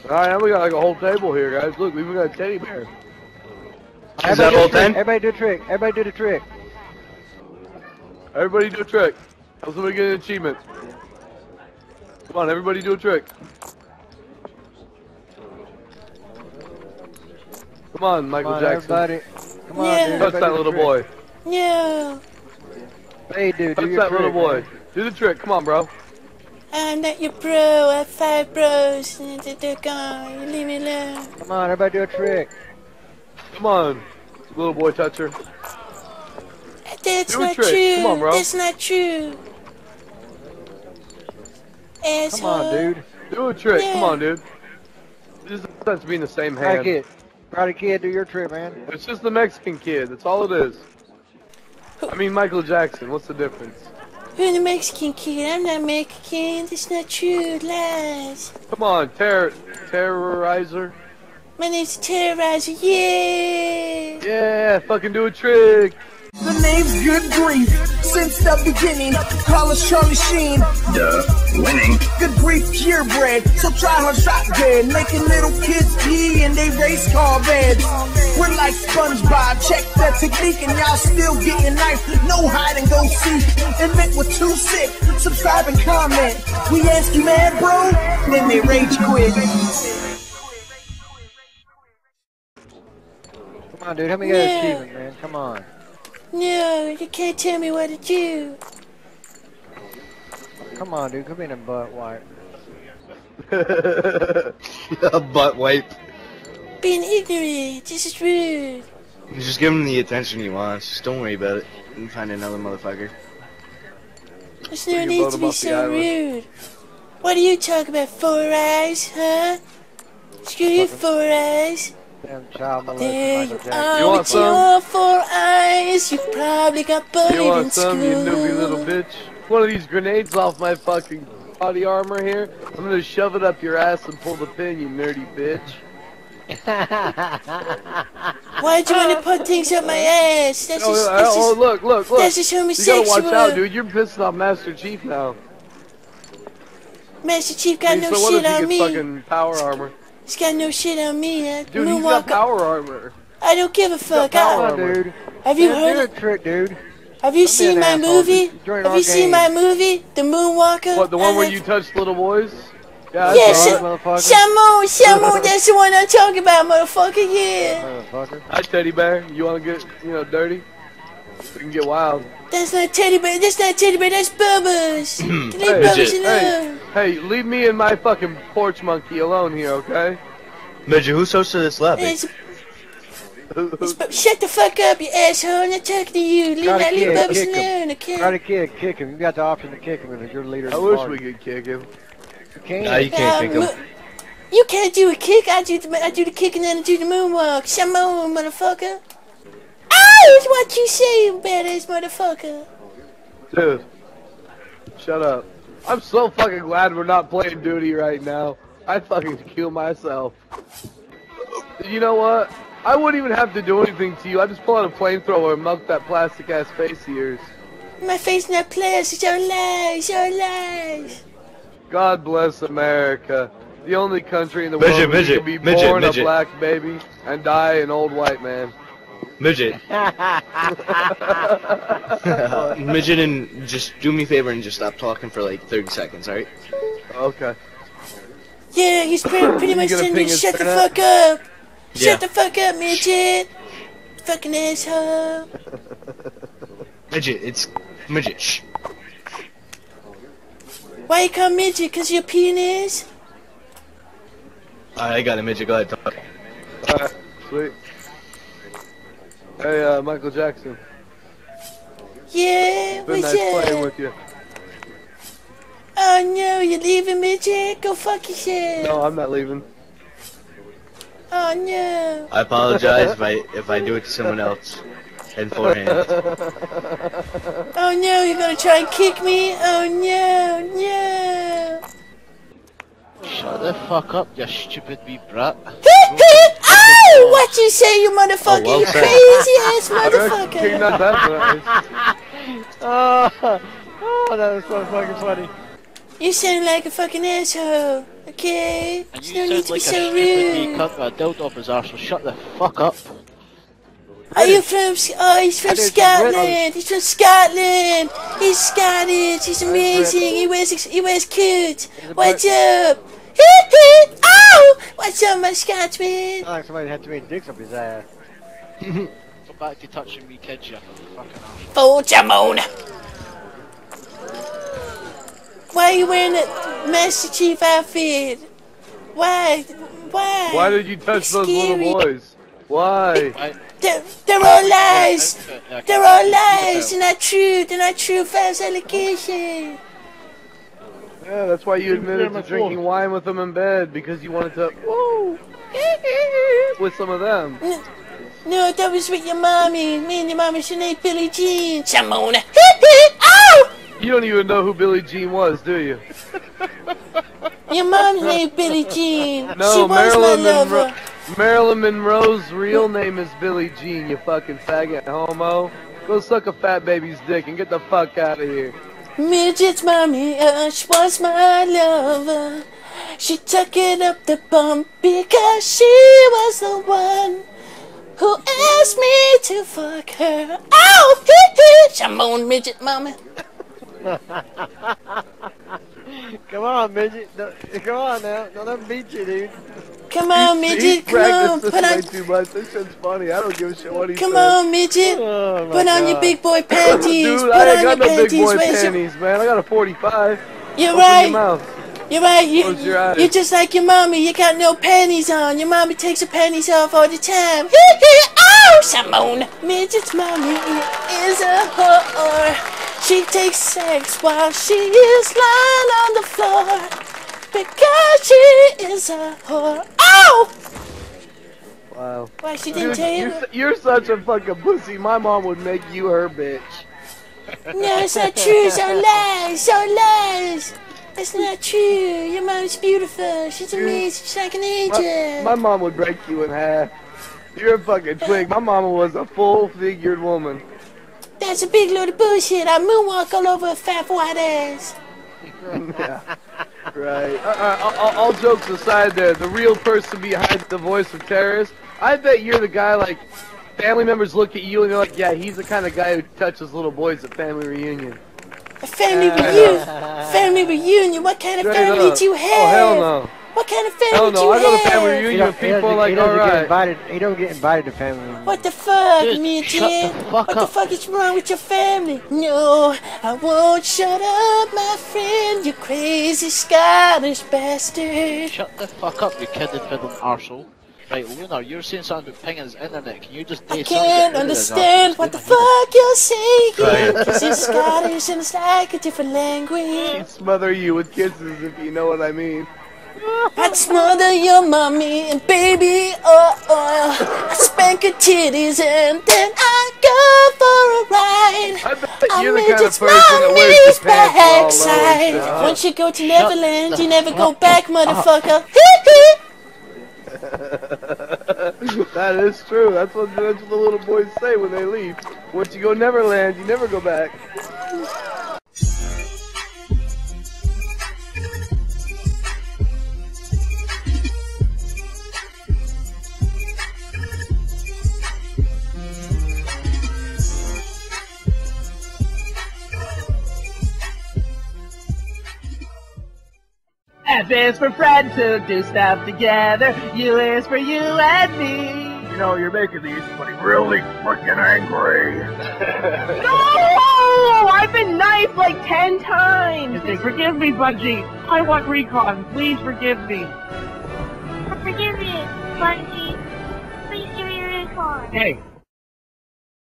Alright, now we got like a whole table here, guys. Look, we even got a teddy bear. Is that whole thing? Everybody do a trick. Everybody do the trick. Everybody do a trick. Help somebody get an achievement. Come on, everybody do a trick. Come on, Michael Jackson. Everybody. Come on, dude. Touch that little boy. No. Hey, dude, do Touch your that trick, little boy. man. Do the trick. Come on, bro. I'm not your bro. I have 5 bros. They're gone. You leave me alone. Come on, everybody do a trick. Come on, little boy toucher. That's Do a not trick. true. Come on, bro. That's not true. Asshole. Come on, dude. Do a trick. Yeah. Come on, dude. This doesn't be in the same Karate hand. Kid. Karate Kid, do your trick, man. It's just the Mexican kid. That's all it is. I mean, Michael Jackson. What's the difference? Who's the Mexican kid? I'm not Mexican. That's not true. Lies. Come on, terrorizer. My name's Terrorizer. Yeah. Yeah, fucking do a trick. The name's Good Grief. Since the beginning, call us Charlie Sheen. Duh, winning. Good Grief purebred, so try her shotgun. Making little kids pee in they race car beds. We're like SpongeBob, check the technique and y'all still getting knifed. No hide and go seek. Admit we're too sick. Subscribe and comment. We ask you mad bro, then they rage quit. Come on, dude. Help me get an achievement, man. Come on. No, you can't tell me what to do. Come on, dude. Come in and butt wipe. A butt wipe. Being ignorant. This is rude. Just give him the attention he wants. Just don't worry about it. You can find another motherfucker. There's no need to be so rude. What do you talk about, 4 eyes, huh? Screw you, 4 eyes. Damn child molester, There Michael you Jackson. are You want with some? your 4 eyes. You probably got bullied You want in some, you newbie school. little bitch? One of these grenades off my fucking body armor here. I'm gonna shove it up your ass and pull the pin, you nerdy bitch. Why'd you want to put things up my ass? That's just, that's Oh, just, look. that's just You homosexual. gotta watch out, dude. You're pissing off Master Chief now. Master Chief got no So what shit if on he me. gets fucking power armor? He's got no shit on me. Dude, he's got power armor. I don't give a fuck. power Come on, dude. Have you Man, heard do it? a trick, dude. Have you Don't be seen an my asshole. movie? Just join Have our you seen game. my movie, The Moonwalker? What, the one I where like- you touch little boys? Yeah, Yeah, I saw it. motherfucker. Shamu, that's the one I'm talking about, motherfucker. Yeah. Motherfucker. Hi, teddy bear. You wanna get, dirty? We can get wild. That's not Teddy Bear. That's not Teddy Bear. That's Bubba's. Leave Hey, Bubba's alone. Hey, leave me and my fucking porch monkey alone here, okay? Midget, who's hosted this lobby? Shut the fuck up, you asshole. I'm not talking to you. Leave Bubba's kick alone, him. okay? Karate Kid, kick him. You got the option to kick him if you're the leader of I the wish party. we could kick him. You can't. Nah, you can't kick him. You can't do a kick. I do the kick and then I do the moonwalk. Shamu, motherfucker. Oh, it's what you say, you badass motherfucker. Dude, shut up. I'm so fucking glad we're not playing duty right now. I'd fucking kill myself. You know what? I wouldn't even have to do anything to you. I just pull out a flamethrower and melt that plastic ass face of yours. My face not plastic. Your lies, your lies. God bless America. The only country in the world where you can be born a black baby and die an old white man. Midget. Midget, and just do me a favor and just stop talking for like 30 seconds, alright? Okay. Yeah, he's pretty much gonna telling me ping to his shut the internet? fuck up. Yeah. Shut the fuck up, midget. Fucking asshole. Midget, it's midget. Shh. Why you call midget? Cause your penis? I got a midget. Go ahead, talk. Alright, sweet. Hey, Michael Jackson. Yeah, Been what's nice playing up? with you. Oh no, you're leaving, midget? Go fuck yourself. No, I'm not leaving. Oh no. I apologize if I do it to someone else in forehand. Oh no, you're gonna try and kick me? Oh no, no. Shut the fuck up, you stupid wee brat. Oh, what you say, you motherfucker? well You said. crazy ass I reckon you're motherfucker. not that nice. Oh, that was so fucking funny. You sound like a fucking asshole. Okay? And There's you no need sound to be like a so stupid wee rude. cunt with a dildo up his arse, so shut the fuck up. Are you from? Oh, he's from I did some Scotland. British. He's from Scotland. He's Scottish. He's amazing. He wears coats. What's up? Ow! What's up, my Scotsman? I like somebody had too many dicks up his ass. Go back to touching me kids, you fucking arse. Full Jamon. Why are you wearing a Master Chief outfit? Why? Why? Why did you touch It's those scary. little boys? Why? Right. They're all lies. Outfit, yeah, They're all lies. They're not true. They're not true. False allegation. Yeah, that's why you admitted to drinking wine with them in bed, because you wanted to, woo, with some of them. No, that was with your mommy. Me and your mommy should name Billie Jean. Jamona. Ow! You don't even know who Billie Jean was, do you? Your mom's named Billie Jean. No, She was Marilyn my lover. Marilyn Monroe's real name is Billie Jean, you fucking faggot homo. Go suck a fat baby's dick and get the fuck out of here. Midget's mommy, she was my lover. She took it up the bum because she was the one who asked me to fuck her. Ow! Jamon, midget mommy. Come on, midget. No, come on now. Don't let him beat you, dude. Come on, He's midget. Come on, practiced this put way on. too much. This shit's funny. I don't give a shit what he Come says. on, midget. Oh, my Put on your God. big boy panties. Dude, Put I on ain't your got no big panties. boy Where's your- panties, man. I got a 45. You're Open right. your mouth. You're right. Close your eyes. You're just like your mommy. You got no panties on. Your mommy takes her panties off all the time. Ow! Simone. Midget's mommy is a whore. She takes sex while she is lying on the floor because she is a whore. Ow! Wow. Why she didn't Dude, tell you? you're such a fucking pussy. My mom would make you her bitch. No, it's not true. It's all lies. It's all lies. It's not true. Your mom's beautiful. She's amazing. She's like an angel. My mom would break you in half. You're a fucking twig. My mama was a full-figured woman. That's a big load of bullshit. I moonwalk all over a fat white ass. Yeah. Right. All jokes aside there, the real person behind the voice of terrorist, I bet you're the guy, like, family members look at you and they're like, yeah, he's the kind of guy who touches little boys at family reunion. A family reunion. Family reunion. What kind of Straight family up. do you have? Oh, hell no. What kind of family Hell do no, you I go to have? family He reunion don't, with people like, he doesn't get alright. invited. He don't get invited to family reunions. What the fuck, Dude, midget? shut the fuck What the up. fuck is wrong with your family? No, I won't shut up, my friend, you crazy Scottish bastard. Shut the fuck up, you kiddie fiddling arsehole. Right, Luna, you're saying something about pinging his internet. Can you just I say something can't about his understand arsehole? what the fuck you're saying. Right. Cause it's Scottish and it's like a different language. She'd smother you with kisses if you know what I mean. I'd smother your mommy and baby oil. I spank her titties and then I go for a ride. I bet I you're the made kind of its person that wears mommy's the pants all backside. over. Once you go to Neverland, the you never go fuck back, motherfucker. That is true. That's what the little boys say when they leave. Once you go Neverland, you never go back. F is for friends who do stuff together. U is for you and me. You know, you're making these really freaking angry. No! I've been knifed like 10 times! Forgive me, Bungie. I want recon. Please forgive me. Forgive me, Bungie. Please give me a recon. Hey,